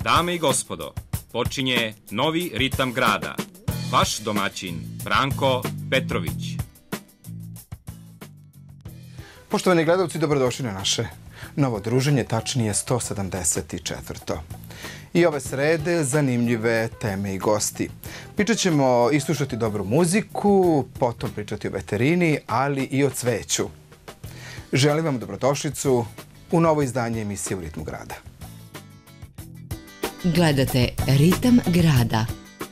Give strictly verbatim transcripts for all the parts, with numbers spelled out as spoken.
Dame i gospodo, počinje novi ritam grada. Vaš domaćin Branko Petrović. Poštovani gledalci, dobrodošli na naše novo druženje, tačnije sto sedamdeset četvrto. I ove srede zanimljive teme i gosti. Pričat ćemo i slušati dobru muziku, potom pričati o veterini, ali i o cveću. Želim vam dobrodošlicu u novo izdanje emisije U ritmu grada. Gledate Ritam grada.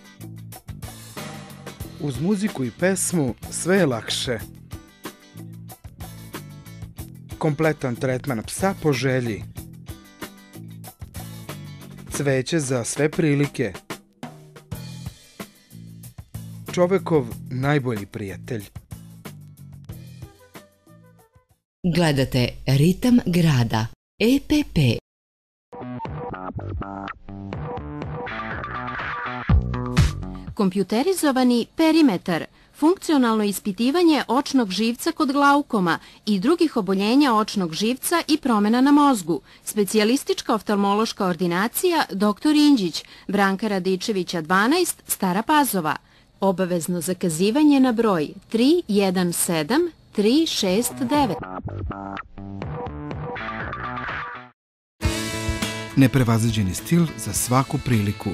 Uz muziku i pesmu sve je lakše. Kompletan tretman psa po želji. Cveće za sve prilike. Čovekov najbolji prijatelj. Gledate Ritam grada. E P P. Kompjuterizovani perimetar, funkcionalno ispitivanje očnog živca kod glaukoma i drugih oboljenja očnog živca i promjena na mozgu. Specijalistička oftalmološka ordinacija doktor Inđić, Branka Radičevića dvanaest, Stara Pazova. Obavezno zakazivanje na broj tri jedan sedam tri šest devet. Neprevaziđeni stil za svaku priliku.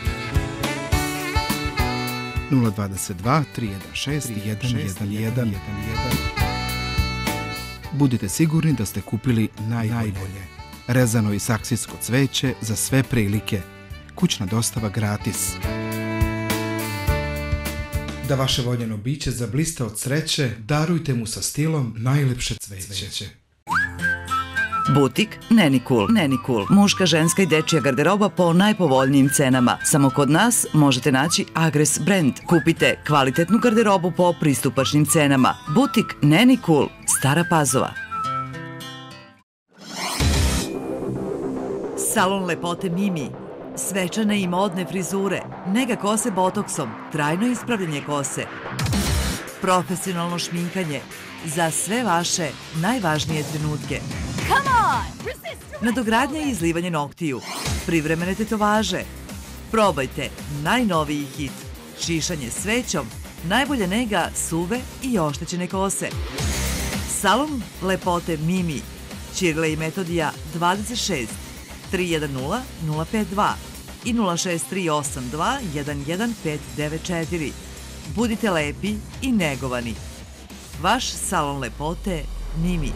nula dvadeset dva tri jedan šest jedan jedan jedan. Budite sigurni da ste kupili najbolje. Rezano i saksijsko cveće za sve prilike. Kućna dostava gratis. Da vaše voljeno biće zablista od sreće, darujte mu sa stilom najlepše cveće. Butik Nenikul. Nenikul. Muška, ženska i dečija garderoba po najpovoljnijim cenama. Samo kod nas možete naći Agres brand. Kupite kvalitetnu garderobu po pristupačnim cenama. Butik Nenikul. Stara Pazova. Salon lepote Mimi. Svečane i modne frizure. Nega kose botoksom. Trajno ispravljanje kose. Profesionalno šminkanje. Za sve vaše najvažnije trenutke. Nadogradnja i izlivanje noktiju. Privremene tetovaže. Probajte najnoviji hit. Šišanje svećom. Najbolja nega suve i oštećene kose. Salon lepote Mimi. Ćirle i Metodija dvadeset šest tri jedan nula nula pet dva i nula šest tri osam dva jedan jedan pet devet četiri. Budite lepi i negovani. Vaš salon lepote Mimi.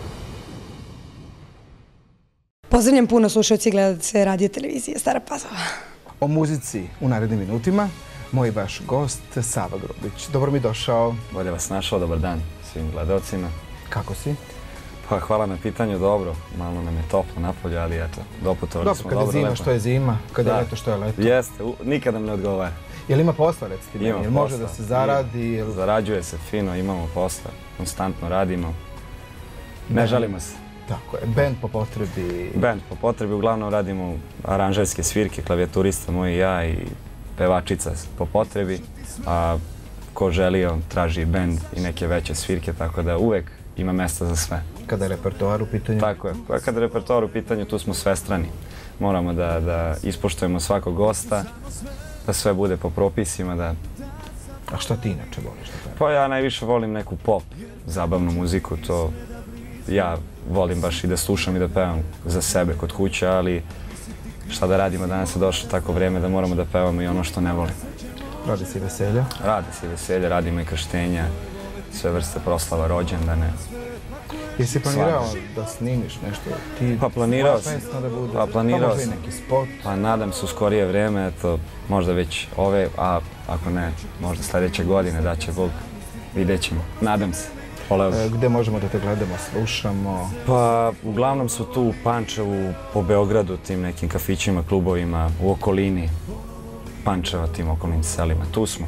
Pozdravljam puno slušalci i gledalce radio televizije Stara Pazova. O muzici u narednim minutima, moj vaš gost Sava Grubić. Dobro mi došao. Bolje vas našao, dobar dan svim gledalcima. Kako si? Pa hvala na pitanju, dobro. Malo nam je toplo napolje, ali eto, doputovali smo dobro. Dobro, kada je zima, što je zima, kada je leto, što je leto. Jeste, nikad nam ne odgovara. Jel ima posla, recite mi? Jel može da se zaradi? Zarađuje se fino, imamo posla, konstantno radimo. Ne žalimo se. Tako je, band po potrebi. Band po potrebi, uglavnom radimo aranžerske svirke, klavijaturista moj i ja i pevačica po potrebi. A ko želi, on traži band i neke veće svirke, tako da uvek ima mesta za sve. Kada je repertoar u pitanju? Tako je, kada je repertoar u pitanju, tu smo svestrani. Moramo da, da ispoštujemo svakog gosta, da sve bude po propisima, da... A što ti inače voliš da pevaš? Pa ja najviše volim neku pop, zabavnu muziku, to... Ja volim baš i da slušam i da pevam za sebe kod kuće, ali šta da radimo, danas je došlo tako vrijeme da moramo da pevamo i ono što ne volimo. Radi se i veselja? Radi se i veselja, radimo i krštenja, sve vrste proslava, rođendane. Jesi planirao da snimiš nešto? Pa planirao sam. Pa planirao sam. Neki spot? Pa nadam se u skorije vrijeme, eto, možda već ove, a ako ne, možda sljedeće godine, da će Bog, vidjet ćemo. Nadam se. Gde možemo da te gledamo, slušamo? Pa, uglavnom su tu u Pančevu, po Beogradu, tim nekim kafićima, klubovima, u okolini Pančeva, tim okolnim selima. Tu smo.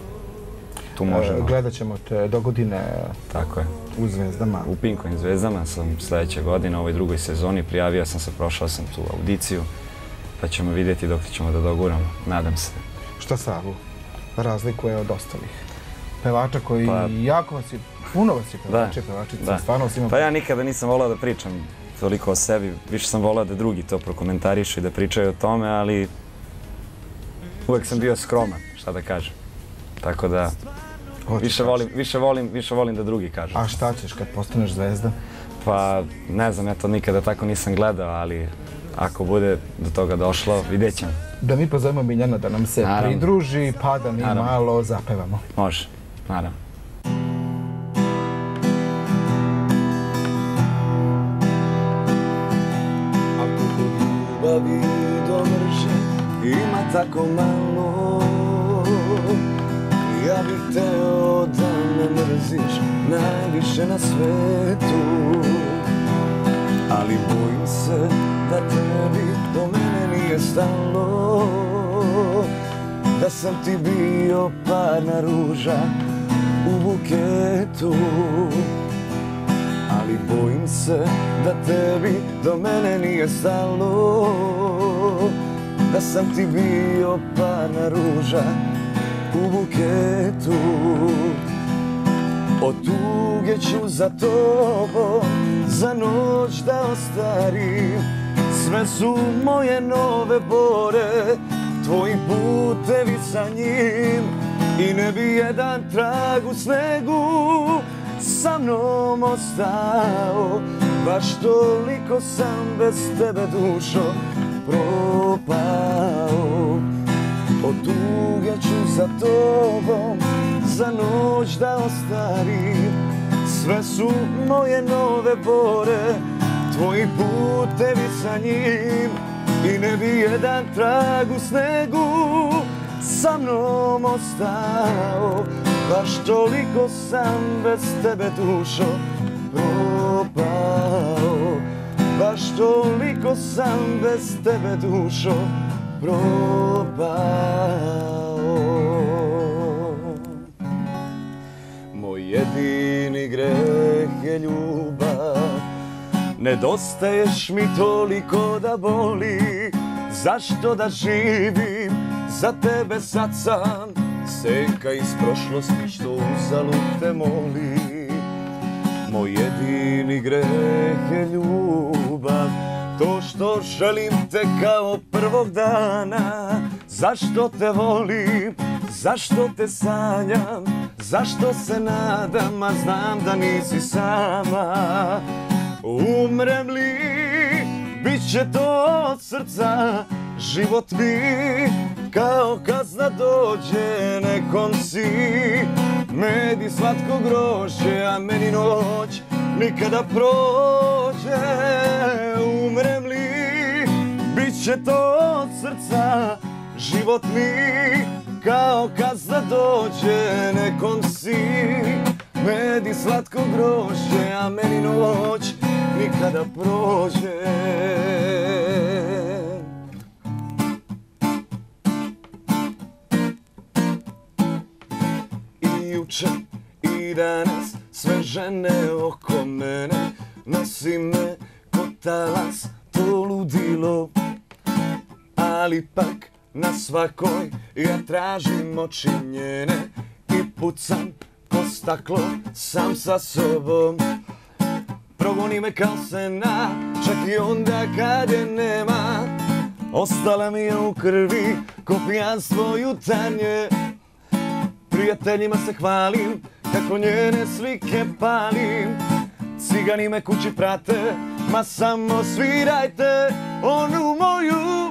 Tu možemo. Gledat ćemo te do godine. Tako je. U Zvezdama. U Pinkovim Zvezdama sam sljedeće godine, u ovoj drugoj sezoni. Prijavio sam se, prošao sam tu audiciju, pa ćemo vidjeti dok ćemo da doguramo. Nadam se. Šta Savu razlikuje od ostalih pevača koji jako vas je... Puno vas je pevače, pevačica, stvarno vas ima... Pa ja nikada nisam volao da pričam toliko o sebi, više sam volao da drugi to prokomentarišu i da pričaju o tome, ali uvek sam bio skroman, šta da kažem. Tako da, više volim, više volim, više volim da drugi kažu. A šta ćeš kad postaneš zvezda? Pa, ne znam, ja to nikada tako nisam gledao, ali ako bude do toga došlo, vidjet ćemo. Da mi pozovemo Miljana da nam se Naravno. pridruži, pa da mi Naravno. malo zapevamo. Može, naravno. Ako kod ljubavi do mržnje ima tako malo, ja bih teo da me mrziš najviše na svetu. Ali bojim se da tebi do mene nije stalo, da sam ti bio parna ruža u buketu. Ali bojim se da tebi do mene nije stalo, da sam ti bio parna ruža u buketu. Od tuge ću za tobom za noć da ostarim, sve su moje nove bore, tvoji putevi sa njim. I ne bi jedan trag u snegu sa mnom ostao, baš toliko sam bez tebe dušo propao. Od tuge ću za tobom za noć da ostarim, sve su moje nove bore, tvoji putevi sa njim. I ne bi jedan trag u snegu sa mnom ostao, baš toliko sam bez tebe dušo propao. Baš toliko sam bez tebe dušo propao. Moj jedini greh je ljubav, nedostaješ mi toliko da boli. Zašto da živim za tebe, sad sam senka iz prošlosti što uzalud te moli. Moj jedini greh je ljubav, to što želim te kao prvog dana. Zašto te volim, zašto te sanjam, zašto se nadam, a znam da nisi sama. Umrem li, bit će to od srca, život mi kao kazna dođe, nekom si med i slatko grožđe, a meni noć nikada prođe. Umrem li, bit će to od srca, život mi kao kazna dođe, nekom si med i slatko grožđe, a meni noć nikada prođe. I juče i danas sve žene oko mene, nosi me ko talas to ludilo. Ali pak na svakoj ja tražim oči njene i pucam ko staklo sam sa sobom. Progoni me kao sena, čak i onda kad je nema. Ostala mi je u krvi ko pijanstvo jutarnje. Prijateljima se hvalim kako njene slike palim. Cigani me kući prate, ma samo svirajte onu moju.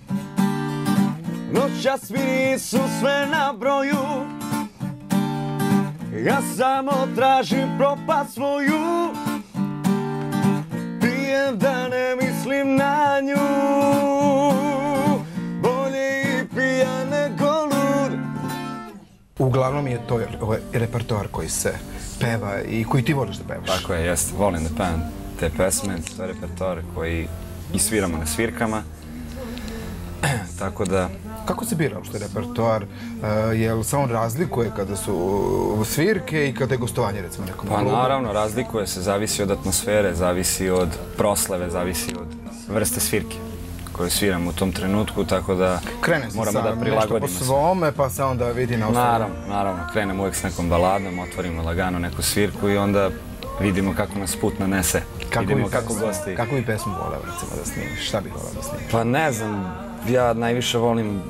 Noćas mi nisu sve na broju, ja samo tražim propast svoju. Pijem da ne mislim na nju, bolje i pijan nego lud. Uglavnom je to ovaj repertoar koji se peva i koji ti voliš da pevaš. Tako je, jeste. Volim da pevam te pesme, to je repertoar koji i sviramo na svirkama. Tako da... Kako se bira uopšte repertoar? Jel se on razlikuje kada su svirke i kada je gostovanje, recimo, nekom klubu? Pa naravno, razlikuje se, zavisi od atmosfere, zavisi od proslave, zavisi od vrste svirke koju sviram u tom trenutku, tako da moramo da prilagodimo se. Krene se sa nešto po svome, pa se onda vidi na osnovu. Naravno, naravno, krenem uvek s nekom baladom, otvorimo lagano neku svirku i onda vidimo kako nas put nanese. Vidimo kako gosti... Kako bi pesmu voleo, recimo, da snimiš? Šta bih voleo da snimiš? Pa ne znam, ja najviše volim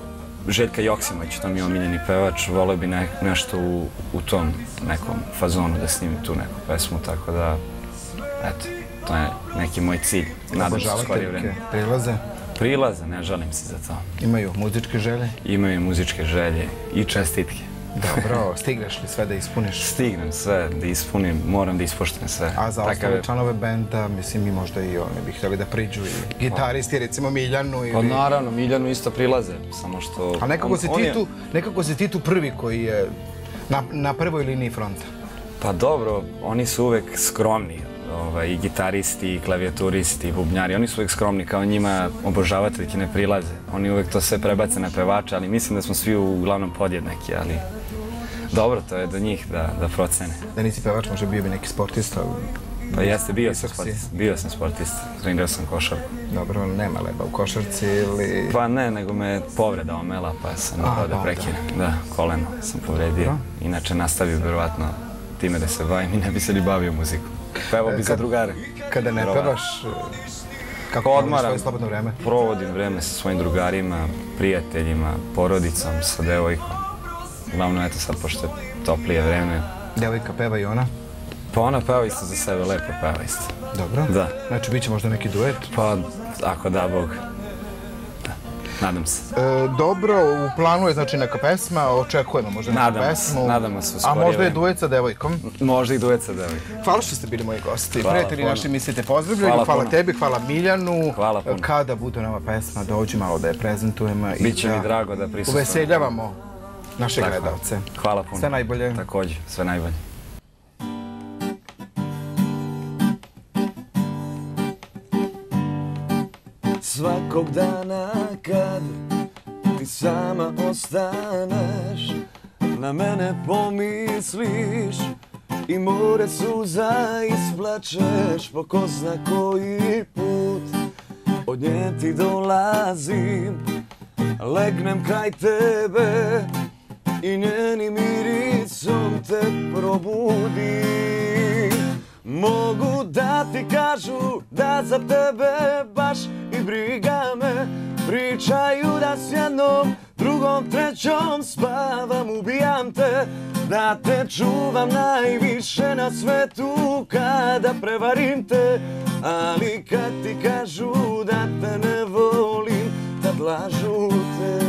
Željka Joksimović, to mi je omiljeni pevač, voleo bi ne, nešto u, u tom nekom fazonu da snimim tu neku pesmu, tako da, eto, to je neki moj cilj. Nadam se skorije vreme. Prilaze? Prilaze, ne žalim se za to. Imaju muzičke želje? Imaju muzičke želje i čestitke. Dobro, stigneš li sve da ispuniš? Stignem sve da ispunim, moram da ispoštujem sve. A za ostale članove benda, mislim i možda i oni bi htjeli da priđu i gitaristi, recimo Miljanu ili... Pa naravno, Miljanu isto prilaze, samo što... A nekako si ti tu, nekako si ti tu prvi koji je na, na prvoj liniji fronta. Pa dobro, oni su uvek skromni, ovaj, i gitaristi, i klavijaturisti, i bubnjari, oni su uvek skromni, kao njima obožavateljki ne prilaze. Oni uvek to sve prebace na pevača, ali mislim da smo svi uglavnom podjednaki, ali... Dobro, to je do njih da, da procene. Da nisi pevač, možda bio bi neki sportista? Pa jeste, bio sam sportista. Bio sam sportista, trenirao sam košarku. Dobro, ali nema leba u košarci ili... Pa ne, nego me povreda omela, pa sam morao da prekinem. Da, koleno sam povredio. Inače nastavio vjerovatno time da se bavim i ne bi se li bavio muziku. Pevao bi za drugare. Kada ne pevaš, kako odmaraš svoje slobodno vreme? Provodim vreme sa svojim drugarima, prijateljima, porodicom, sa devojkom. Glavno, eto sad, pošto je toplije vreme. Devojka peva i ona? Pa ona peva isto za sebe, lepo peva isto. Dobro. Da. Znači, bit će možda neki duet? Pa, ako da, Bog. Da. Nadam se. E, dobro, u planu je znači neka pesma, očekujemo možda neku nadamo pesmu. Se, nadamo se u skorije. A možda je duet sa devojkom? Možda i duet sa devojkom. Hvala što ste bili moji gosti. Hvala Prijatelji puno. naši mislite pozdravljaju. Hvala, hvala tebi, hvala Miljanu. Hvala puno. Kada bude nova pesma, dođi malo da je prezentujemo. Biće mi drago da prisustvujem. Uveseljavamo naše tako, gledalce. Hvala puno. Sve najbolje. Također, sve najbolje. Svakog dana kad ti sama ostaneš, na mene pomisliš i more suza isplačeš po ko zna koji put. Od nje ti dolazim, legnem kraj tebe i njenim mirisom te probudim. Mogu da ti kažu da za tebe baš i briga me, pričaju da s jednom, drugom, trećom spavam, ubijam te, da te čuvam najviše na svetu kada prevarim te, ali kad ti kažu da te ne volim, tad lažu te.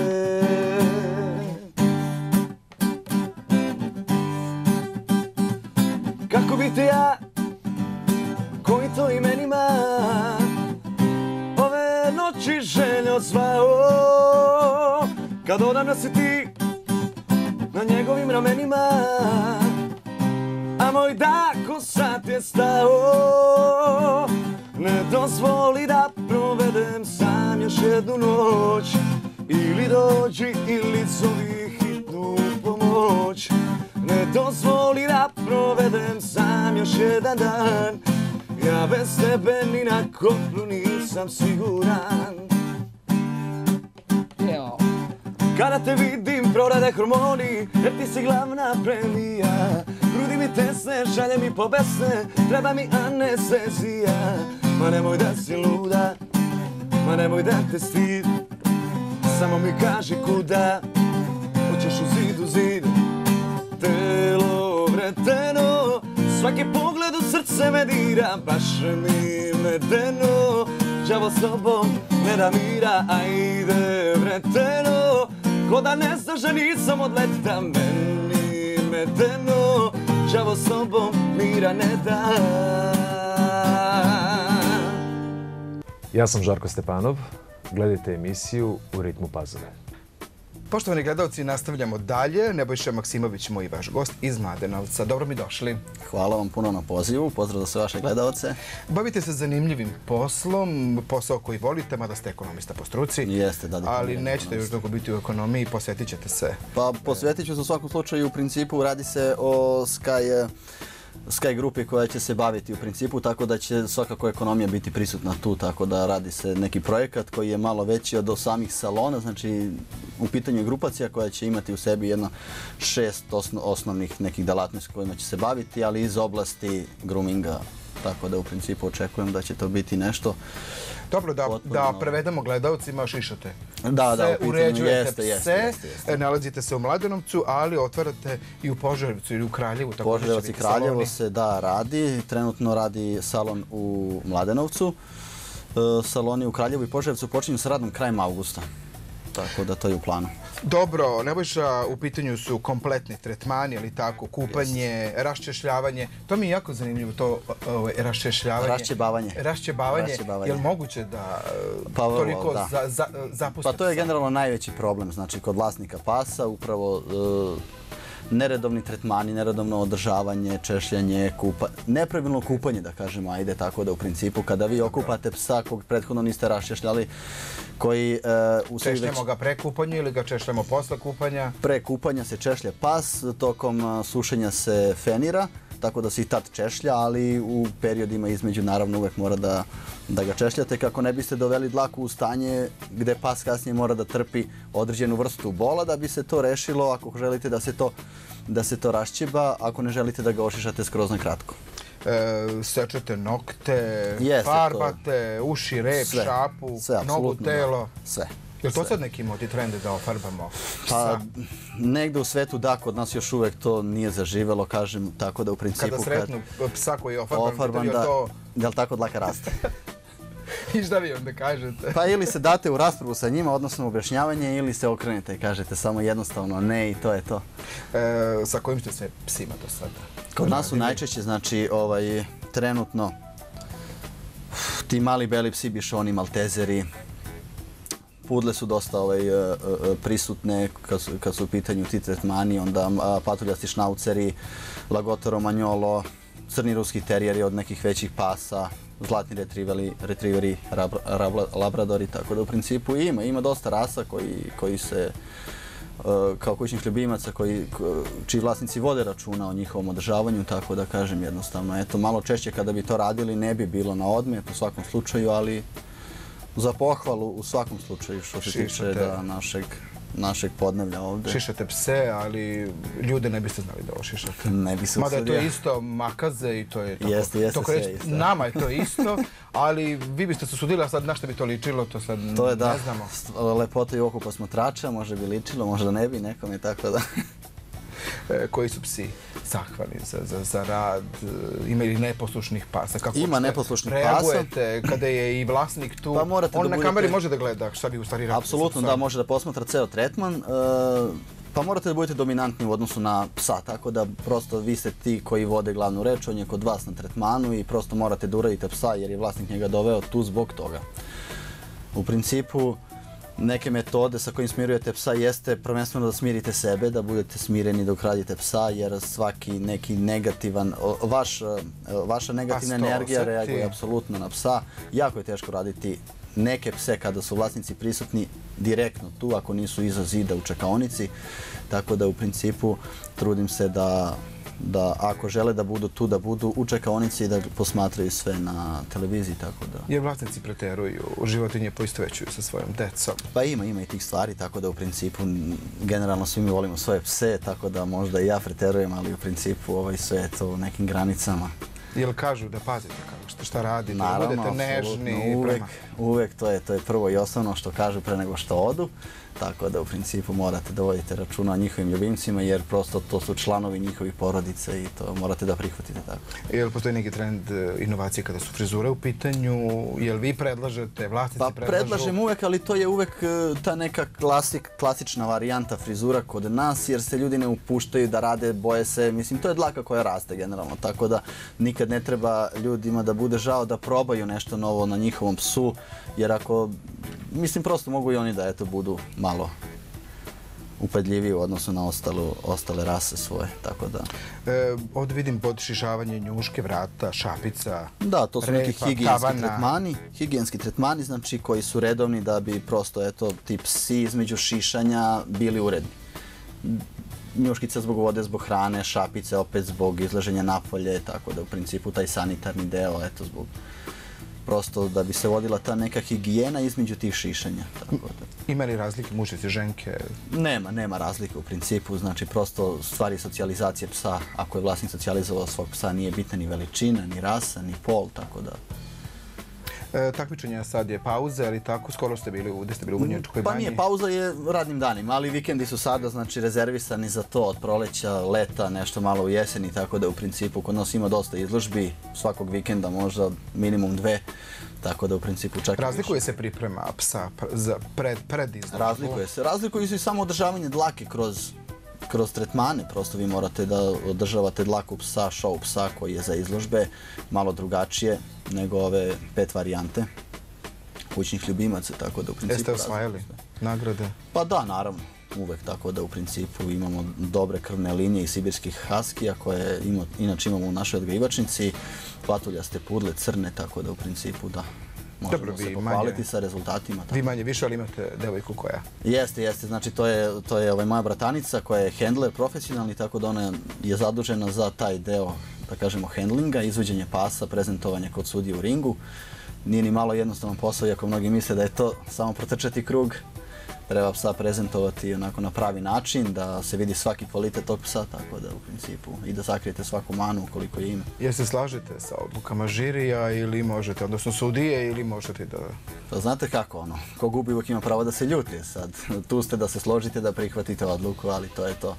Kako bi te ja, koji to imenima, ove noći željo zvao, kad odam da si ti na njegovim ramenima, a moj dako sad je stao. Ne dozvoli da provedem sam još jednu noć, ili dođi ili zovi hitnu pomoć. Ne dozvoli da provedem sam još jedan dan, ja bez tebe ni na kopnu nisam siguran. Kada te vidim prorade hormoni, jer ti si glavna premija. Grudi mi tesne, šalje mi pobesne, treba mi anestezija. Ma nemoj da si luda, ma nemoj da te stid, samo mi kaži kuda, hoćeš u zid u zid. Telo vreteno, svaki pogled u srce me dira, baš mi medeno. Đavo s tobom ne da mira, ajde vreteno, ko da ne znaš da nisam od leta, meni medeno. Đavo s tobom mira ne da. Ja sam Žarko Stepanov, gledajte emisiju U ritmu pazove. Poštovani gledalci, nastavljamo dalje. Nebojša Maksimović, moj vaš gost iz Mladenovca. Dobro mi došli. Hvala vam puno na pozivu, pozdrav za sve vaše gledalce. Bavite se zanimljivim poslom, posao koji volite, mada ste ekonomista po struci. Jeste, da. Ali nećete još dugo biti u ekonomiji, posvetit ćete se. Pa posvetit ću se u svakom slučaju, u principu radi se o Sky... Sky grupi koja će se baviti u principu, tako da će svakako ekonomija biti prisutna tu, tako da radi se neki projekat koji je malo veći od samih salona, znači u pitanju je grupacija koja će imati u sebi jedno šest osno, osnovnih nekih delatnosti kojima će se baviti, ali iz oblasti groominga, tako da u principu očekujem da će to biti nešto. Dobro, da, da prevedemo gledalcima, šišate. Da, da, Pse, u pitanju uređujete jeste, pse, jeste, jeste, jeste. nalazite se u Mladenovcu, ali otvarate i u Požarevcu ili u Kraljevu. Tako Požarevac i Kraljevo se da radi, trenutno radi salon u Mladenovcu. Saloni u Kraljevu i Požarevcu počinju sa radom krajem avgusta, tako da to je u planu. Dobro, Nebojša, u pitanju su kompletni tretmani, ali tako, kupanje, raščešljavanje. To mi je jako zanimljivo, to raščešljavanje. Rašćebavanje. Rašćebavanje. Je li moguće da toliko zapuste? Pa to je generalno najveći problem, znači kod vlasnika pasa, upravo neredovni tretmani, neredovno održavanje, češljanje, nepravilno kupanje, da kažemo, ajde tako da u principu kada vi okupate psa kog prethodno niste raščešljali, koji... Češljamo ga pre kupanja ili ga češljamo posle kupanja? Pre kupanja se češlja pas, tokom sušenja se fenira, tako da se i tad češlja, ali u periodima između naravno uvek mora da, da ga češljate kako ne biste doveli dlaku u stanje gde pas kasnije mora da trpi određenu vrstu bola da bi se to rešilo ako želite da se to, da se to rašćeba, ako ne želite da ga ošišate skroz na kratko. E, sečete nokte, Jeste, farbate, to... uši, rep, sve, šapu, sve, nogu, telo. Sve. Je li to sad neki modi trende da ofarbamo psa? Pa, negde u svetu da, kod nas još uvek to nije zaživelo, kažem, tako da u principu... Kada sretnu psa koji je ofarban, ofarban da, to... da li tako dlaka raste? I šta vi onda kažete? Pa ili se date u raspravu sa njima, odnosno objašnjavanje, ili se okrenete i kažete samo jednostavno ne i to je to. E, sa kojim ste sve psima do sada? Kod nas su najčešće, znači, ovaj, trenutno ti mali beli psi, bišoni, maltezeri, pudle su dosta ovaj, prisutne kad su, kad su u pitanju ti tretmani, onda patuljasti šnauceri, lagota romagnolo, crni ruski terijeri od nekih većih pasa, zlatni retriveri, retriveri labradori, tako da u principu ima, ima dosta rasa koji, koji se kao kućnih ljubimaca koji, čiji vlasnici vode računa o njihovom održavanju, tako da kažem jednostavno, eto, malo češće kada bi to radili ne bi bilo na odmet u svakom slučaju, ali za pohvalu u svakom slučaju što se tiče da našeg, našeg podnevlja ovde. Šišate pse, ali ljude ne biste znali da ovo šišate. Ne bi se usudio. Mada je to isto makaze i to je tako. Jeste, jeste sve sve isto. Nama je to isto, ali vi biste se usudili, a sad na što bi to ličilo, to sad to je, da, ne znamo. Lepota i oko posmatrača, može bi ličilo, možda ne bi nekome, tako da... E, koji su psi zahvalni za, za, za rad, ima ili neposlušnih pasa? Kako ima neposlušnih pasa. Reagujete kada je i vlasnik tu? Pa on da na budete... kameri može da gleda šta bi u stvari radili. Apsolutno, da, može da posmatra ceo tretman. E, pa morate da budete dominantni u odnosu na psa, tako da prosto vi ste ti koji vode glavnu reč, on je kod vas na tretmanu i prosto morate da uradite psa jer je vlasnik njega doveo tu zbog toga. U principu, neke metode sa kojim smirujete psa jeste prvenstveno da smirite sebe, da budete smireni dok radite psa, jer svaki neki negativan, vaš, vaša negativna energija reaguje apsolutno na psa. Jako je teško raditi neke pse kada su vlasnici prisutni direktno tu, ako nisu iza zida u čekaonici, tako da u principu trudim se da da ako žele da budu tu, da budu u čekaonici i da posmatraju sve na televiziji, tako da... Jer vlasnici preteruju, životinje poistovećuju sa svojom decom. Pa ima, ima i tih stvari, tako da u principu generalno svi mi volimo svoje pse, tako da možda i ja preterujem, ali u principu ovaj, sve je to u nekim granicama. Jel kažu da pazite kako šta radite, naravno, da budete nežni uvek, prema... Uvek, to je, to je prvo i osnovno što kažu pre nego što odu. Tako da u principu morate da vodite računa o njihovim ljubimcima jer prosto to su članovi njihovih porodice i to morate da prihvatite tako. Jel postoji neki trend inovacije kada su frizure u pitanju? Jel vi predlažete, vlasnici pa, predlažu? Predlažem uvek, ali to je uvek ta neka klasik, klasična varijanta frizura kod nas jer se ljudi ne upuštaju da rade, boje se. Mislim, to je dlaka koja raste generalno, tako da nikad ne treba ljudima da bude žao da probaju nešto novo na njihovom psu jer ako... Mislim, prosto mogu i oni da eto budu malo upadljiviji u odnosu na ostalu, ostale rase svoje, tako da... E, ovdje vidim podšišavanje njuške, vrata, šapica, da, to su repa, neki higijenski tavana. tretmani, higijenski tretmani, znači koji su redovni da bi prosto eto ti psi između šišanja bili uredni. Njuškica zbog vode, zbog hrane, šapice opet zbog izlaženja napolje, tako da u principu taj sanitarni deo, eto, zbog prosto da bi se vodila ta neka higijena između tih šišanja. Tako da. Ima li razlike mušice, ženke? Nema, nema razlike u principu, znači prosto stvari socijalizacije psa, ako je vlasnik socijalizovao svog psa, nije bitna ni veličina, ni rasa, ni pol, tako da... E, takmičenja sad je pauza, ali tako skoro ste bili u, gde ste bili u Vrnjačkoj banji? Pa nije, pauza je radnim danima, ali vikendi su sada znači rezervisani za to od proleća, leta, nešto malo u jeseni, tako da u principu kod nas ima dosta izložbi, svakog vikenda možda minimum dve, tako da u principu čak... Razlikuje se priprema psa za pred, pred izložbu? Razlikuje se, razlikuje se i samo održavanje dlake kroz kroz tretmane, prosto vi morate da održavate dlaku psa, šou psa koji je za izložbe, malo drugačije nego ove pet varijante kućnih ljubimaca, tako da u principu... Jeste osvajali nagrade? Pa da, naravno, uvek, tako da u principu imamo dobre krvne linije i sibirskih haskija koje ima, inače imamo u našoj odgajivačnici, patuljaste pudle, crne, tako da u principu da... Možemo Dobro, se vi pohvaliti manje, sa rezultatima. Tako. Vi manje više, ali imate devojku koja? Jeste, jeste. Znači, to je, to je ovaj, moja bratanica koja je handler profesionalni, tako da ona je zadužena za taj deo, da kažemo, handlinga, izvođenje pasa, prezentovanje kod sudije u ringu. Nije ni malo jednostavan posao, iako mnogi misle da je to samo protrčati krug. Treba psa prezentovati onako na pravi način, da se vidi svaki kvalitet tog psa, tako da u principu i da sakrijete svaku manu ukoliko je ima. Jer se slažete sa odlukama žirija ili možete, odnosno sudije, ili možete da... Pa znate kako ono, ko gubi uvijek ima pravo da se ljuti sad. Tu ste da se složite, da prihvatite odluku, ali to je to.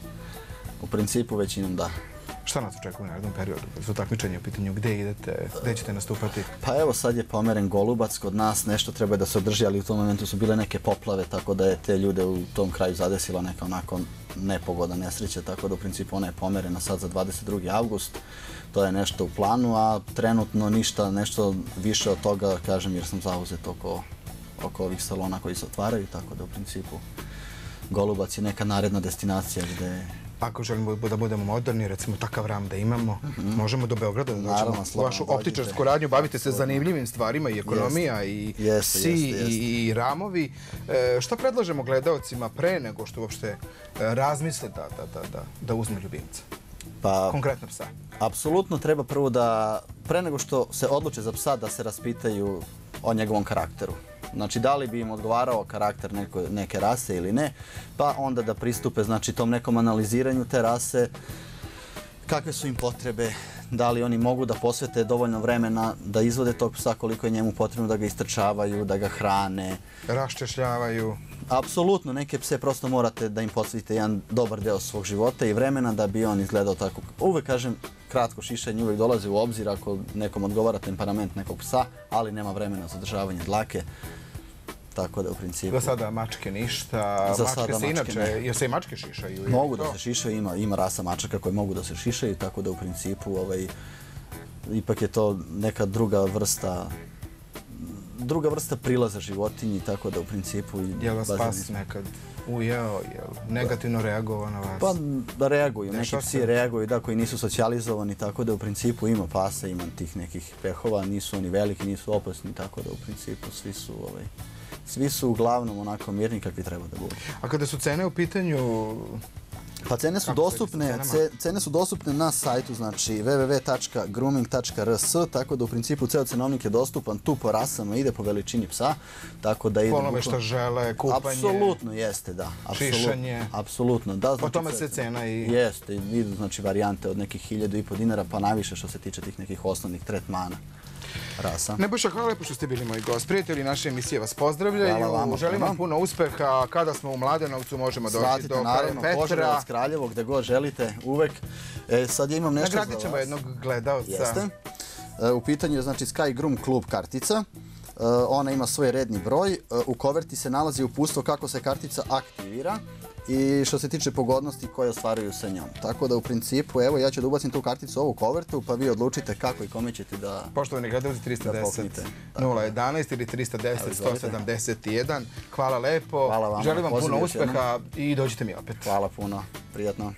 U principu većinom da. Šta nas očekuje u narednom periodu? Su takmičenje u pitanju, gde idete, gde ćete nastupati? Pa evo sad je pomeren Golubac kod nas, nešto treba da se održi, ali u tom momentu su bile neke poplave, tako da je te ljude u tom kraju zadesila neka onako nepogoda, nesreća, tako da u principu ona je pomerena sad za dvadeset drugi avgust. To je nešto u planu, a trenutno ništa, nešto više od toga, kažem, jer sam zauzet oko, oko ovih salona koji se otvaraju, tako da u principu Golubac je neka naredna destinacija gde... Ako želimo da budemo moderni, recimo takav ram da imamo, mm-hmm. možemo do Beograda da dođemo u vašu optičarsku radnju, bavite se zanimljivim stvarima i ekonomija jeste. I jeste, psi jeste, jeste. I, i ramovi. E, šta predlažemo gledaocima pre nego što uopšte razmisle da, da, da, da, da uzme ljubimca? Pa, konkretno psa. Apsolutno treba prvo da, pre nego što se odluče za psa, da se raspitaju o njegovom karakteru. Znači, da li bi im odgovarao karakter neko, neke rase ili ne, pa onda da pristupe znači, tom nekom analiziranju te rase, kakve su im potrebe, da li oni mogu da posvete dovoljno vremena da izvode tog psa, koliko je njemu potrebno da ga istrčavaju, da ga hrane. Raščešljavaju. Apsolutno, neke pse prosto morate da im posvetite jedan dobar deo svog života i vremena da bi on izgledao tako. Uvek kažem, kratko šišanje uvek dolazi u obzir ako nekom odgovara temperament nekog psa, ali nema vremena za održavanje dlake. Tako da u principu... Za sada mačke ništa, za mačke sada se mačke inače, jer se i mačke šišaju? Mogu da se šišaju, ima, ima rasa mačaka koje mogu da se šišaju, tako da u principu ovaj, ipak je to neka druga vrsta druga vrsta prilaza životinji, tako da u principu... Je li vas pas nekad ujeo, je li negativno reagovao na vas? Pa da reaguju, neki psi reaguju, da, koji nisu socijalizovani, tako da u principu ima pasa, ima tih nekih pehova, nisu oni veliki, nisu opasni, tako da u principu svi su... Ovaj, Svi su uglavnom onako mirni kakvi treba da budu. A kada su cene u pitanju... Pa cene su dostupne, cene su dostupne na sajtu, znači w w w tačka grooming tačka r s, tako da u principu ceo cenovnik je dostupan tu po rasama, ide po veličini psa, tako da ide... Ponove šta žele, kupanje... Apsolutno jeste, da. Šišanje... Apsolutno, da. Po tome se cena i... Jeste, idu znači varijante od nekih hiljadu i po dinara pa naviše što se tiče tih nekih osnovnih tretmana. Rasa. Nebojša, hvala lepo što ste bili moji gost. Prijatelji naše emisije vas pozdravljaju. Vama, želim vam puno uspeha. Kada smo u Mladenovcu možemo doći Svatite, do naravno, Petra. Požarevac, Kraljevo, gde god želite, uvek. E, sad ja imam nešto za vas. Nagradit ćemo jednog gledalca. Jeste. E, u pitanju je znači Sky Groom Club kartica. E, ona ima svoj redni broj. E, u koverti se nalazi uputstvo kako se kartica aktivira i što se tiče pogodnosti koje ostvaruju sa njom. Tako da u principu, evo ja ću da ubacim tu karticu u ovu kovertu, pa vi odlučite kako i kome ćete da... Poštovani gledalci, trista deset nula jedanaest ili trista deset sto sedamdeset jedan. Hvala lepo. Hvala vam. Želim vam puno uspeha i dođite mi opet. Hvala puno. Prijatno.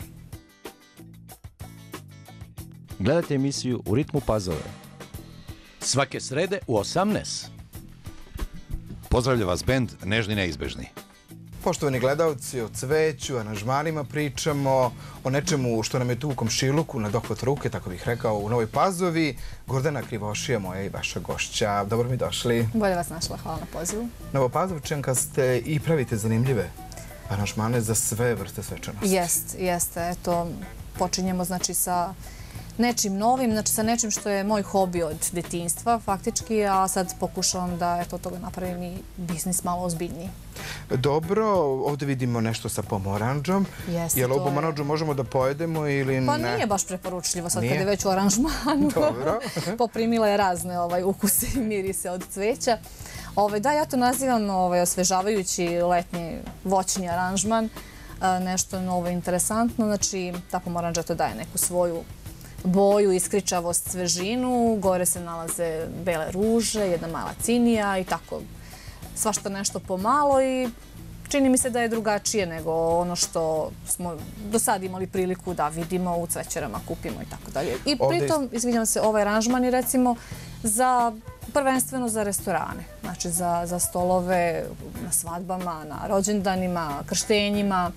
Gledajte emisiju U ritmu Pazove. Svake srede u osamnaest. Pozdravlja vas bend Nežni neizbežni. Poštovani gledalci, o cveću, aranžmanima pričamo, o nečemu što nam je tu u komšiluku, na dohvat ruke, tako bih rekao, u Novoj Pazovi. Gordana Krivošija, moja i vaša gošća. Dobro mi došli. Bolje vas našla, hvala na pozivu. Novopazovčanka ste i pravite zanimljive aranžmane za sve vrste svečanosti. Jest, jeste. Eto, počinjemo znači sa nečim novim, znači sa nečim što je moj hobi od detinjstva faktički, a sad pokušavam da eto, od toga napravim i biznis malo ozbiljniji. Dobro, ovdje vidimo nešto sa pomoranđom. Jeste, Jel to ovu je- pomoranđu možemo da pojedemo ili ne? Pa nije baš preporučljivo sad Nije? kad je već u aranžmanu. Dobro. Poprimila je razne ovaj, ukuse i mirise od cveća. Ovaj, da, ja to nazivam ovaj, osvežavajući letnji voćni aranžman. E, nešto novo i interesantno. Znači, ta pomoranđa to daje neku svoju boju, iskričavost, svežinu. Gore se nalaze bele ruže, jedna mala cinija i tako svašta nešto pomalo i čini mi se da je drugačije nego ono što smo do sad imali priliku da vidimo u cvećarama, kupimo i tako dalje. I Ovdje- pritom, izvinjam se, ovaj aranžman je recimo za prvenstveno za restorane, znači za, za stolove na svadbama, na rođendanima, krštenjima.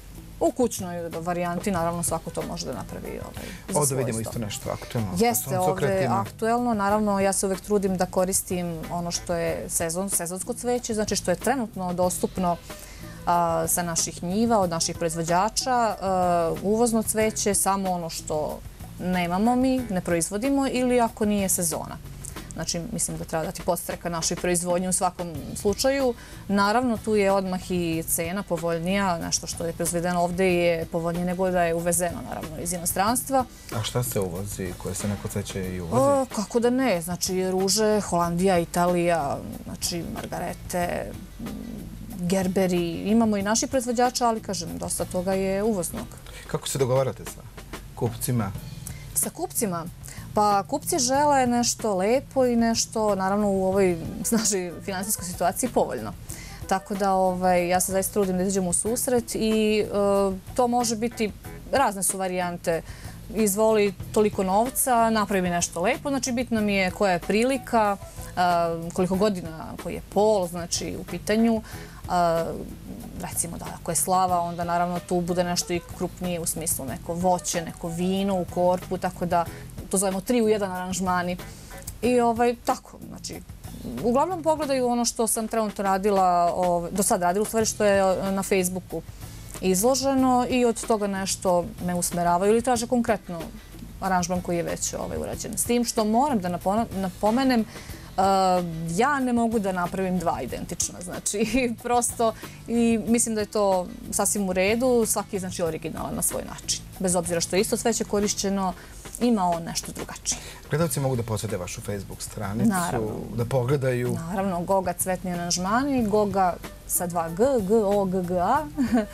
U kućnoj varijanti, naravno, svako to može da napravi ovaj, za Ovdje svoj vidimo sto. isto nešto aktualno. Jeste, ovdje Suncokretima. aktuelno. Naravno, ja se uvek trudim da koristim ono što je sezon, sezonsko cveće, znači što je trenutno dostupno a, sa naših njiva, od naših proizvođača. A, uvozno cveće, samo ono što nemamo mi, ne proizvodimo ili ako nije sezona. Znači, mislim da treba dati podstreka našoj proizvodnji u svakom slučaju. Naravno, tu je odmah i cena povoljnija. Nešto što je proizvedeno ovdje je povoljnije nego da je uvezeno, naravno, iz inostranstva. A šta se uvozi? Koje se neko cveće i uvozi? O, kako da ne? Znači, ruže, Holandija, Italija, znači, margarete, m, gerberi. Imamo i naših proizvođača, ali, kažem, dosta toga je uvoznog. Kako se dogovarate sa kupcima? Sa kupcima? Pa kupci žele nešto lepo i nešto, naravno, u ovoj našoj finansijskoj situaciji povoljno. Tako da ovaj, ja se zaista trudim da izađem u susret i e, to može biti, razne su varijante. Izvoli toliko novca, napravi mi nešto lepo, znači bitno mi je koja je prilika, e, koliko godina, koji je pol, znači u pitanju. E, recimo da ako je slava, onda naravno tu bude nešto i krupnije u smislu neko voće, neko vino u korpu, tako da to zovemo tri u jedan aranžmani. I ovaj, tako, znači, uglavnom pogledaju ono što sam trenutno radila, ovaj, do sad radila, u stvari što je na Facebooku izloženo i od toga nešto me usmeravaju ili traže konkretno aranžman koji je već ovaj, urađen. S tim što moram da napona- napomenem, uh, ja ne mogu da napravim dva identična, znači prosto i mislim da je to sasvim u redu, svaki je znači originalan na svoj način. Bez obzira što je isto sveće korišćeno, ima on nešto drugačije. Gledalci mogu da posjete vašu Facebook stranicu, Naravno. da pogledaju. Naravno, Goga cvetni aranžmani, Goga sa dva G, G, O, G, G, A.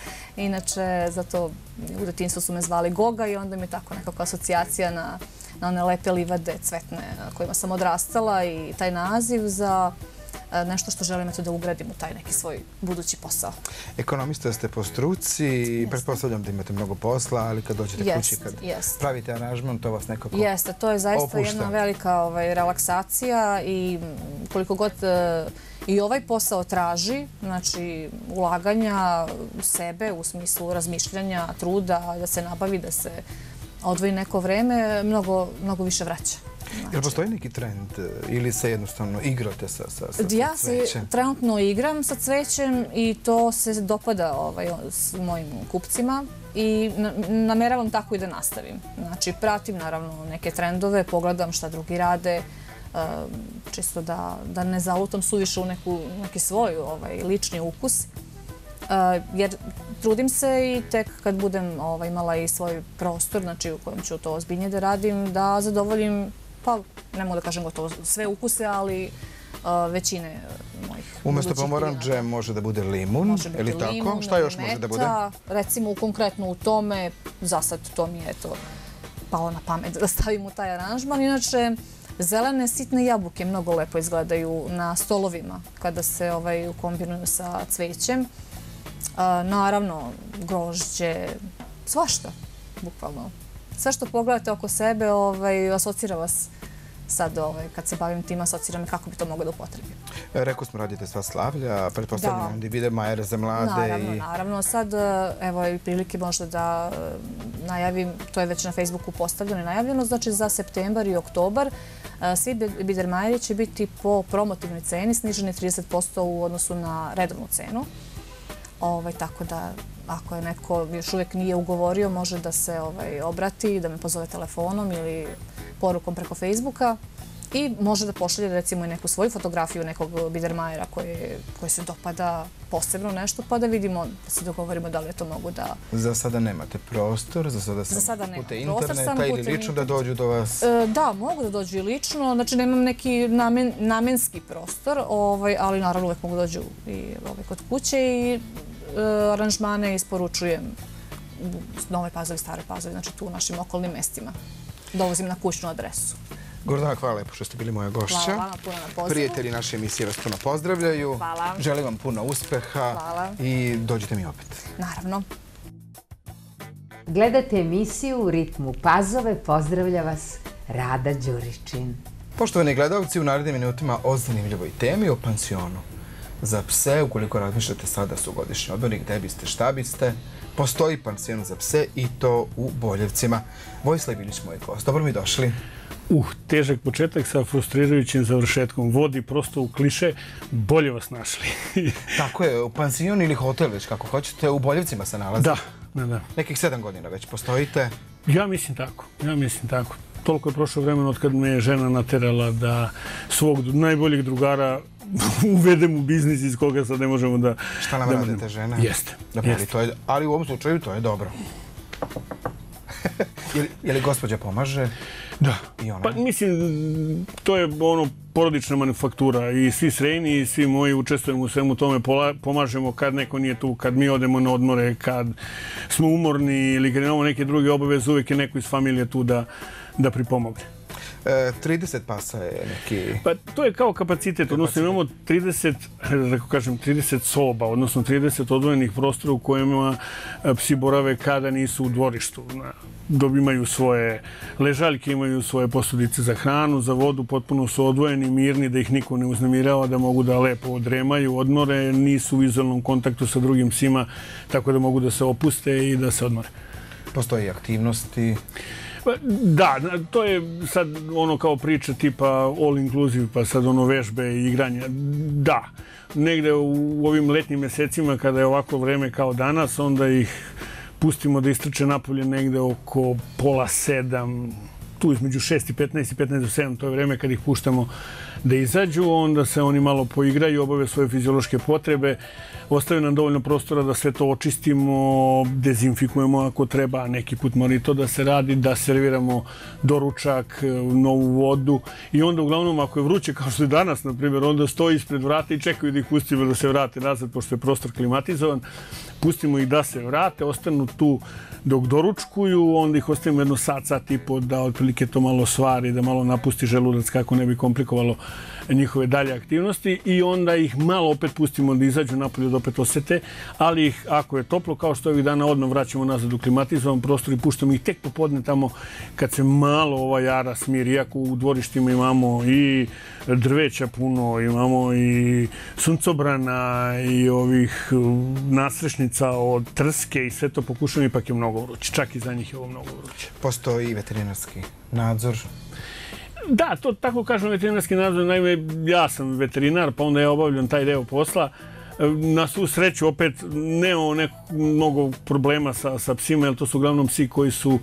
Inače, zato u detinjstvu su me zvali Goga i onda mi je tako nekako asocijacija na, na one lepe livade cvetne na kojima sam odrastala i taj naziv za e, nešto što želim eto da ugradim u taj neki svoj budući posao. Ekonomista ste po struci i pretpostavljam da imate mnogo posla, ali kad dođete Jest, kući, kad jest. pravite aranžman, to vas nekako Jeste, to je zaista opušta. jedna velika ovaj, relaksacija i koliko god e, i ovaj posao traži, znači ulaganja u sebe u smislu razmišljanja, truda, da se nabavi, da se odvoji neko vreme, mnogo, mnogo više vraća. Jel postoji neki trend ili se jednostavno igrate sa, sa, sa, sa Ja se cvećem? trenutno igram sa cvećem i to se dopada ovaj, s mojim kupcima i na- nameravam tako i da nastavim. Znači, pratim naravno neke trendove, pogledam šta drugi rade, e, čisto da, da ne zalutam suviše u neku, neki svoj ovaj, lični ukus. E, jer trudim se i tek kad budem ovaj, imala i svoj prostor, znači u kojem ću to ozbiljnije da radim, da zadovoljim, pa ne mogu da kažem gotovo sve ukuse, ali uh, većine mojih Umjesto budućih pomoranđe klijenata. može da bude limun, Može biti ili tako? limun, Šta još može da bude? meta. Recimo, konkretno u tome, za sad to mi je eto palo na pamet da stavim u taj aranžman. Inače, zelene sitne jabuke mnogo lepo izgledaju na stolovima kada se ovaj, kombinuju sa cvećem. A, naravno, grožđe, svašta, bukvalno. Sve što pogledate oko sebe ovaj, asocira vas sad kad se bavim tim, asocira me kako bi to moglo da upotrebim. Rekao smo, radite sva slavlja, pretpostavljam Biedermajer za mlade. Naravno, naravno. Sad, evo i prilike možda da najavim, to je već na Facebooku postavljeno i najavljeno, znači za septembar i oktobar svi Biedermajeri će biti po promotivnoj ceni, sniženi trideset posto u odnosu na redovnu cenu. Tako da, ako je neko još uvijek nije ugovorio, može da se obrati, da me pozove telefonom ili porukom preko Facebooka i može da pošalje recimo i neku svoju fotografiju nekog Biedermajera koji se dopada posebno nešto, pa da vidimo, da se dogovorimo da li je to mogu da... Za sada nemate prostor, za sada sam putem interneta ili lično da dođu do vas? Da, mogu da dođu i lično, znači nemam neki namenski prostor, ali naravno uvek mogu dođu i kod kuće i aranžmane isporučujem u Novoj Pazovi, Staroj Pazovi, znači tu u našim okolnim mestima. Dovozim na kućnu adresu. Gordana, hvala lepo što ste bili moja gošća. Hvala vama puno na pozivu. Prijatelji naše emisije vas puno pozdravljaju. Hvala. Želim vam puno uspeha. Hvala. I dođite mi opet. Naravno. Gledate emisiju U ritmu Pazove. Pozdravlja vas Rada Đuričin. Poštovani gledalci, u narednim minutima o zanimljivoj temi, o pansionu za pse. Ukoliko razmišljate sada su godišnji odmori, gde biste, šta biste, postoji pansion za pse i to u Boljevcima. Vojislav Ilić, moj gost. Dobro mi došli. Uh, težak početak sa frustrirajućim završetkom. Vodi prosto u kliše, bolje vas našli. Tako je, u pansion ili hotel već kako hoćete, u Boljevcima se nalazi. Da, da, da. Nekih sedam godina već postojite. Ja mislim tako, ja mislim tako. Toliko je prošlo vremena od kad me je žena naterala da svog najboljeg drugara uvedem u biznis iz koga sad ne možemo da... Šta nam radite, žena? Jeste, jeste. Ali u ovom slučaju to je dobro. Je li gospođa pomaže? Da. Pa mislim, to je ono porodična manufaktura i svi srejni i svi moji učestvujemo u svemu tome, pomažemo kad neko nije tu, kad mi odemo na odmore, kad smo umorni ili kad imamo neke druge obaveze, uvijek je neko iz familije tu da pripomogne. trideset pasa je neki... Pa to je kao kapacitet, odnosno imamo trideset, da kažem, trideset soba, odnosno trideset odvojenih prostora u kojima psi borave kada nisu u dvorištu. Imaju svoje ležaljke, imaju svoje posudice za hranu, za vodu, potpuno su odvojeni, mirni, da ih niko ne uznemirava, da mogu da lepo odremaju, odmore, nisu u vizualnom kontaktu sa drugim psima, tako da mogu da se opuste i da se odmore. Postoji aktivnosti? Da, to je sad ono kao priča tipa all inclusive, pa sad ono vežbe i igranje. Da, negde u ovim letnjim mesecima kada je ovako vreme kao danas, onda ih pustimo da istrče napolje negde oko pola sedam, tu između šest i petnaest i petnaest do sedam, to je vreme kad ih puštamo da izađu, onda se oni malo poigraju, obave svoje fiziološke potrebe, ostaje nam dovoljno prostora da sve to očistimo, dezinfikujemo ako treba, neki put mora i to da se radi, da serviramo doručak, novu vodu i onda uglavnom ako je vruće kao što je danas, na primjer, onda stoji ispred vrata i čekaju da ih pustimo da se vrate nazad, pošto je prostor klimatizovan, pustimo ih da se vrate, ostanu tu dok doručkuju, onda ih ostavimo jedno sat, sat i po da otprilike to malo svari, da malo napusti želudac kako ne bi komplikovalo njihove dalje aktivnosti i onda ih malo opet pustimo da izađu napolje da opet osete, ali ih ako je toplo kao što ovih dana odmah vraćamo nazad u klimatizovan prostor i puštamo ih tek popodne tamo kad se malo ova jara smiri, iako u dvorištima imamo i drveća puno, imamo i suncobrana i ovih nasrešnica od trske i sve to pokušamo, ipak je mnogo vruće, čak i za njih je ovo mnogo vruće. Postoji i veterinarski nadzor? Da, to tako kažem veterinarski nadzor, naime ja sam veterinar pa onda ja obavljam taj deo posla. Na svu sreću opet nemamo mnogo problema sa psima, jer to su uglavnom psi koji su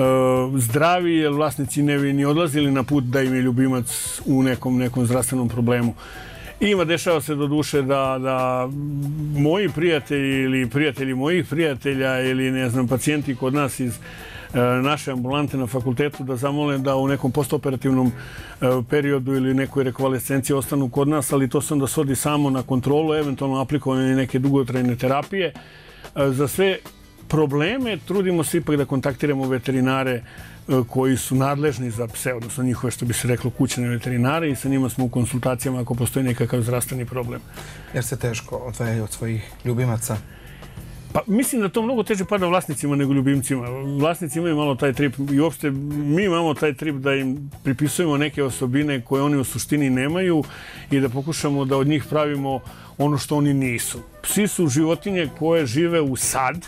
zdravi, jer vlasnici ne bi ni odlazili na put da im je ljubimac u nekom zdravstvenom problemu. Ima, dešava se do duše da moji prijatelji ili prijatelji mojih prijatelja ili ne znam, pacijenti kod nas iz naše ambulante na fakultetu da zamole da u nekom postoperativnom periodu ili nekoj rekonvalescenciji ostanu kod nas, ali to se onda svodi samo na kontrolu, eventualno aplikovanje neke dugotrajne terapije. Za sve probleme trudimo se ipak da kontaktiramo veterinare koji su nadležni za pse, odnosno njihove, što bi se reklo, kućne veterinare i sa njima smo u konsultacijama ako postoji nekakav zdravstveni problem. Jer se teško odvajaju od svojih ljubimaca? Pa mislim da to mnogo teže pada vlasnicima nego ljubimcima. Vlasnici imaju malo taj trip i uopšte mi imamo taj trip da im pripisujemo neke osobine koje oni u suštini nemaju i da pokušamo da od njih pravimo ono što oni nisu. Psi su životinje koje žive u sad,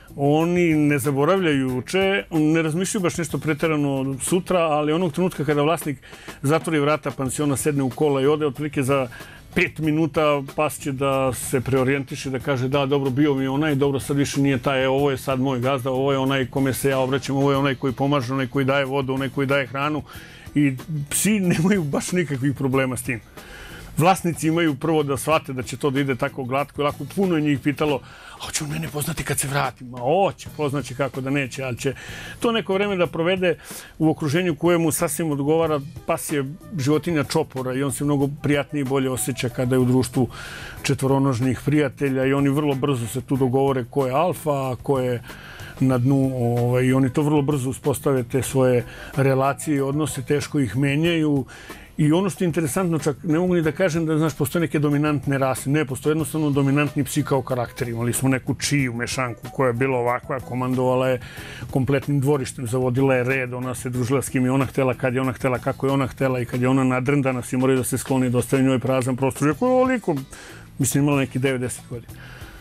oni ne zaboravljaju juče, ne razmišljaju baš nešto preterano sutra, ali onog trenutka kada vlasnik zatvori vrata pansiona, sedne u kola i ode, otprilike za pet minuta pas će da se preorijentiše, da kaže da, dobro, bio mi onaj, dobro, sad više nije taj, ovo je sad moj gazda, ovo je onaj kome se ja obraćam, ovo je onaj koji pomaže, onaj koji daje vodu, onaj koji daje hranu i psi nemaju baš nikakvih problema s tim. Vlasnici imaju prvo da shvate da će to da ide tako glatko i lako. Puno je njih pitalo, a hoće on mene poznati kad se vrati? Ma hoće, poznaće kako da neće, ali će to neko vreme da provede u okruženju kojemu sasvim odgovara. Pas je životinja čopora i on se mnogo prijatnije i bolje osjeća kada je u društvu četvoronožnih prijatelja i oni vrlo brzo se tu dogovore ko je alfa, a ko je na dnu ovaj, i oni to vrlo brzo uspostave te svoje relacije i odnose, teško ih menjaju. I ono što je interesantno, čak ne mogu ni da kažem da, znaš, postoje neke dominantne rase. Ne, postoje jednostavno dominantni psi kao karakteri. Imali smo neku čiju mešanku koja je bila ovakva, komandovala je kompletnim dvorištem, zavodila je red, ona se družila s kim je ona htela, kad je ona htela, kako je ona htela i kad je ona nadrndana, svi moraju da se skloni, da ostaje njoj prazan prostor. Iako je ovoliko, mislim, imala neki devet deset godina.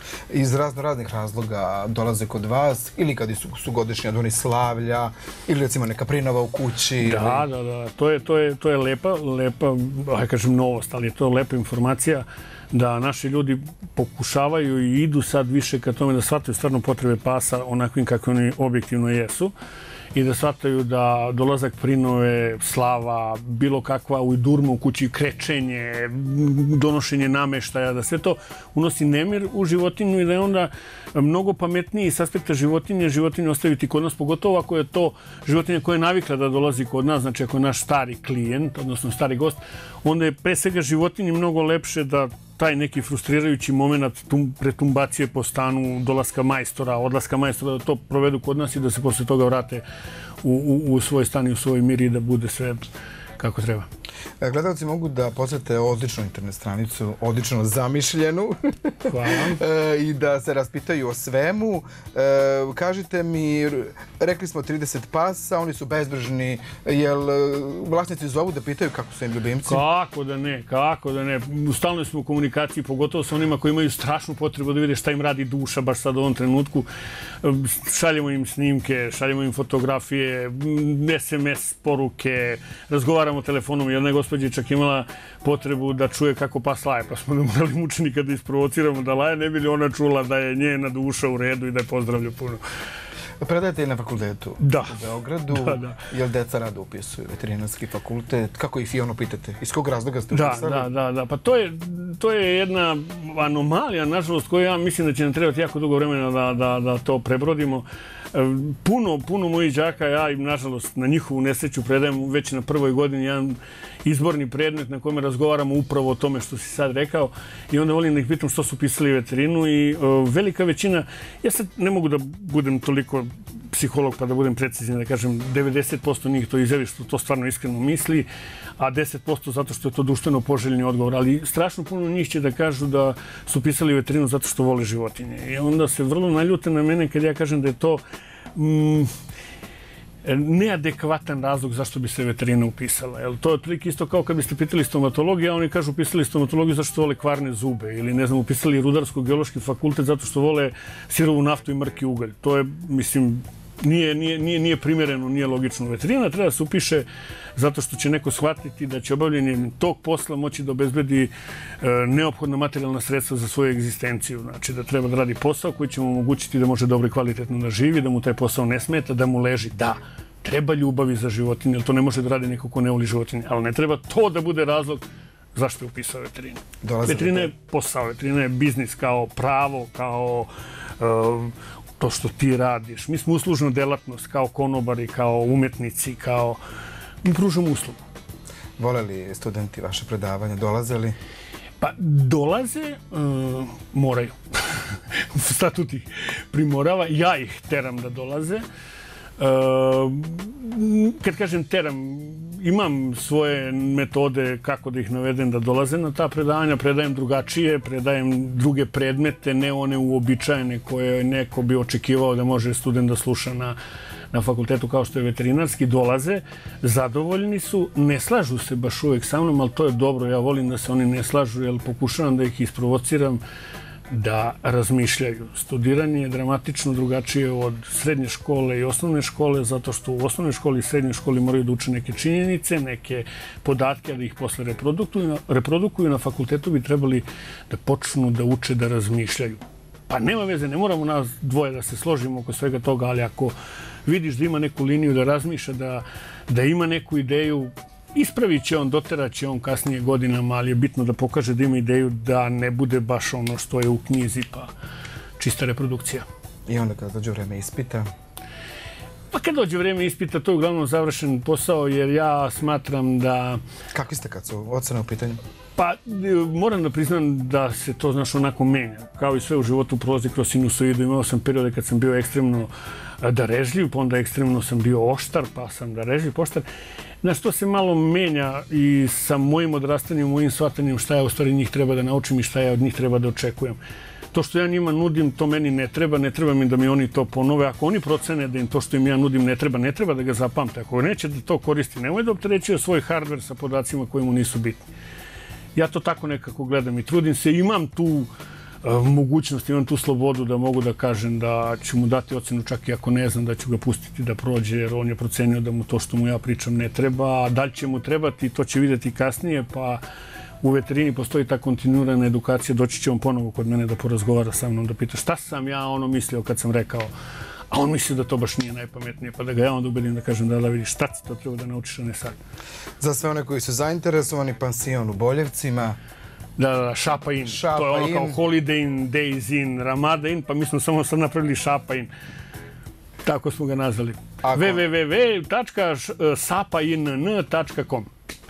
Iz razno raznih razloga dolaze kod vas ili kad su, su godišnja dani slavlja ili recimo neka prinova u kući. Da, ili... da, da. To je, to je, to je lepa, lepa, aj kažem novost, ali je to lepa informacija da naši ljudi pokušavaju i idu sad više ka tome da shvataju stvarno potrebe pasa onakvim kako oni objektivno jesu i da shvataju da dolazak prinove, slava, bilo kakva ujdurma u kući, krečenje, donošenje nameštaja, da sve to unosi nemir u životinju i da je onda mnogo pametniji s aspekta životinje, životinju ostaviti kod nas, pogotovo ako je to životinja koja je navikla da dolazi kod nas, znači ako je naš stari klijent, odnosno stari gost, onda je pre svega životinji mnogo lepše da taj neki frustrirajući moment tum, pretumbacije po stanu, dolaska majstora, odlaska majstora, da to provedu kod nas i da se posle toga vrate u, u, u svoj stan i u svoj mir i da bude sve kako treba. Gledalci mogu da posete odličnu internet stranicu, odlično zamišljenu. Hvala. I da se raspitaju o svemu. Kažite mi, rekli smo trideset pasa, oni su bezbrižni. Jel vlasnici zovu da pitaju kako su im ljubimci? Kako da ne, kako da ne. Stalno smo u komunikaciji, pogotovo sa onima koji imaju strašnu potrebu da vide šta im radi duša baš sad u ovom trenutku. Šaljemo im snimke, šaljemo im fotografije, es em es poruke, razgovaramo telefonom. Jedna gospođa je čak imala potrebu da čuje kako pas laje, pa smo da morali mučenika da isprovociramo da laje, ne bi li ona čula da je njena duša u redu i da je pozdravlja puno. Predajete i na fakultetu da. u Beogradu. Da, da. Jel deca rado upisuju veterinarski fakultet? Kako ih i ono pitate? Iz kog razloga ste da, upisali? Da, da, da. Pa to je, to je jedna anomalija, nažalost, koju ja mislim da će nam trebati jako dugo vremena da, da, da to prebrodimo. Puno, puno mojih đaka, ja im, nažalost, na njihovu nesreću predajem već na prvoj godini jedan izborni predmet na kome razgovaramo upravo o tome što si sad rekao i onda volim da ih pitam što su pisali veterinu i uh, velika većina, ja sad ne mogu da budem toliko psiholog pa da budem precizan, da kažem devedeset posto njih to izjavi što to stvarno iskreno misli, a deset posto zato što je to društveno poželjni odgovor, ali strašno puno njih će da kažu da su pisali veterinu zato što vole životinje i onda se vrlo naljute na mene kad ja kažem da je to mm, neadekvatan razlog zašto bi se veterina upisala. Jel, to je otprilike isto kao kad biste pitali stomatologiju, a oni kažu upisali stomatologiju zato što vole kvarne zube ili ne znam, upisali rudarsko-geološki fakultet zato što vole sirovu naftu i mrki ugalj. To je, mislim, nije, nije, nije, nije primjereno, nije logično. Veterina treba da se upiše zato što će neko shvatiti da će obavljanjem tog posla moći da obezbedi e, neophodna materijalna sredstva za svoju egzistenciju. Znači da treba da radi posao koji će mu omogućiti da može dobro i kvalitetno da živi, da mu taj posao ne smeta, da mu leži. Da, treba ljubavi za životinje, jer to ne može da radi neko ko ne voli životinje, ali ne treba to da bude razlog zašto je upisao veterinu. Veterina je posao, veterina je biznis kao pravo, kao uh, to što ti radiš. Mi smo uslužna delatnost kao konobari, kao umetnici, kao... Mi pružamo uslugu. Vole li studenti vaše predavanje? Dolaze li? Pa dolaze, uh, moraju. Statut ih primorava, ja ih teram da dolaze. Kad kažem teram, imam svoje metode kako da ih navedem da dolaze na ta predavanja, predajem drugačije, predajem druge predmete, ne one uobičajene koje neko bi očekivao da može student da sluša na, na fakultetu kao što je veterinarski, dolaze, zadovoljni su, ne slažu se baš uvek sa mnom, ali to je dobro, ja volim da se oni ne slažu, jer pokušavam da ih isprovociram da razmišljaju. Studiranje je dramatično drugačije od srednje škole i osnovne škole, zato što u osnovnoj školi i srednjoj školi moraju da uče neke činjenice, neke podatke, da ih posle reprodukuju. Reprodukuju na fakultetu bi trebali da počnu da uče da razmišljaju. Pa nema veze, ne moramo nas dvoje da se složimo oko svega toga, ali ako vidiš da ima neku liniju da razmišlja, da, da ima neku ideju, ispravit će on, doterat će on kasnije godinama, ali je bitno da pokaže da ima ideju da ne bude baš ono što je u knjizi, pa čista reprodukcija. I onda kada dođe vreme ispita? Pa kad dođe vreme ispita, to je uglavnom završen posao, jer ja smatram da... Kakvi ste kad su ocene u pitanju? Pa moram da priznam da se to, znaš, onako menja. Kao i sve u životu prolazi kroz sinusoidu. Imao sam periode kad sam bio ekstremno darežljiv, pa onda ekstremno sam bio oštar, pa sam darežljiv, poštar. Znaš, to se malo menja i sa mojim odrastanjem, mojim shvatanjem šta ja u stvari njih treba da naučim i šta ja od njih treba da očekujem. To što ja njima nudim, to meni ne treba, ne treba mi da mi oni to ponove. Ako oni procene da im to što im ja nudim ne treba, ne treba da ga zapamte. Ako neće da to koristi, nemoj da opterećuje svoj hardware sa podacima koji mu nisu bitni. Ja to tako nekako gledam i trudim se. Imam tu uh, mogućnost, imam tu slobodu da mogu da kažem da ću mu dati ocenu čak i ako ne znam, da ću ga pustiti da prođe, jer on je procenio da mu to što mu ja pričam ne treba, a da li će mu trebati, to će vidjeti kasnije, pa u veterini postoji ta kontinuirana edukacija, doći će on ponovo kod mene da porazgovara sa mnom, da pita šta sam ja ono mislio kad sam rekao, a on misli da to baš nije najpametnije, pa da ga ja onda ubedim da kažem da da vidiš šta ti to treba da naučiš, a ne sad. Za sve one koji su zainteresovani, pansion u Boljevcima. Da, da, Šapa In. Šapa to je ono In. kao Holiday In, Days In, Ramada In, pa mi smo samo sad napravili Šapa In. Tako smo ga nazvali. Ako... w w w tačka sapa in n tačka com.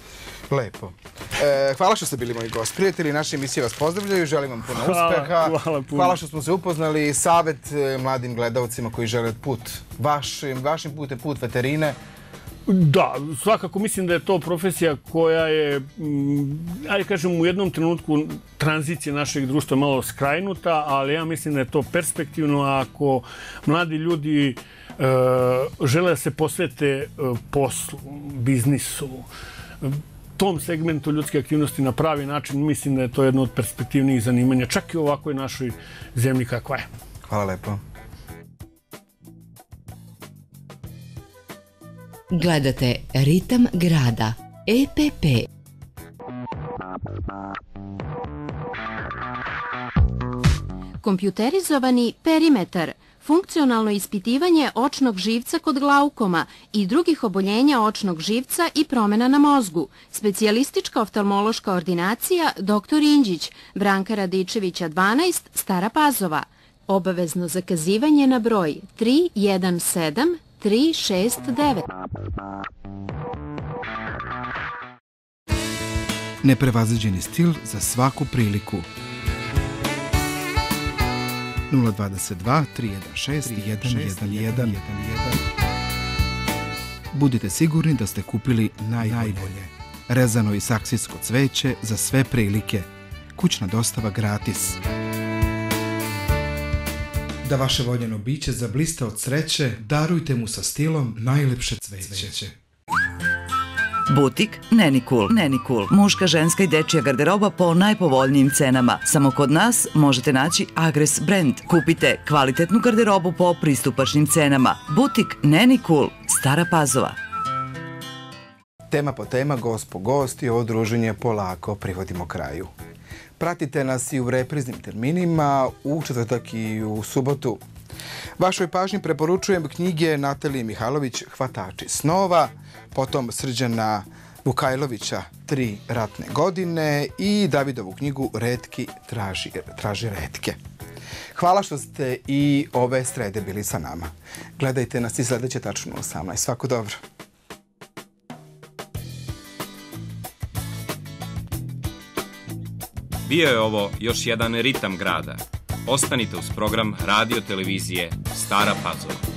Lepo. E, hvala što ste bili moji gost. Prijatelji, naše emisije vas pozdravljaju. Želim vam puno uspeha. Hvala, hvala puno. Hvala što smo se upoznali. Savjet e, mladim gledalcima koji žele put vašim, vašim putem, put veterine. Da, svakako mislim da je to profesija koja je, ajde kažem, u jednom trenutku tranzicije našeg društva malo skrajnuta, ali ja mislim da je to perspektivno ako mladi ljudi e, žele da se posvete poslu, biznisu, tom segmentu ljudske aktivnosti na pravi način, mislim da je to jedno od perspektivnijih zanimanja, čak i u ovakvoj našoj zemlji kakva je. Hvala lepo. Gledate Ritam grada, E P P. Kompjuterizovani perimetar, funkcionalno ispitivanje očnog živca kod glaukoma i drugih oboljenja očnog živca i promjena na mozgu. Specijalistička oftalmološka ordinacija doktor Inđić, Branka Radičevića dvanaest, Stara Pazova. Obavezno zakazivanje na broj tri jedan sedam tri šest devet. Neprevaziđeni stil za svaku priliku. nula dvadeset dva tri jedan šest jedan jedan jedan. Budite sigurni da ste kupili najbolje. Rezano i saksijsko cveće za sve prilike. Kućna dostava gratis. Da vaše voljeno biće zablista od sreće, darujte mu sa stilom najlepše cveće. Butik Nenikul. Nenikul. Muška, ženska i dečija garderoba po najpovoljnijim cenama. Samo kod nas možete naći Agres brand. Kupite kvalitetnu garderobu po pristupačnim cenama. Butik Nenikul. Stara Pazova. Tema po tema, gost po gost i ovo druženje polako privodimo kraju. Pratite nas i u repriznim terminima, u četvrtak i u subotu. Vašoj pažnji preporučujem knjige Natalije Mihajlović Hvatači snova, potom Srđana Vukajlovića Tri ratne godine i Davidovu knjigu Retki traži, traži retke. Hvala što ste i ove srede bili sa nama. Gledajte nas i sledeće tačno u osamnaest. Svako dobro. Bio je ovo još jedan Ritam grada. Ostanite uz program radio televizije Stara Pazova.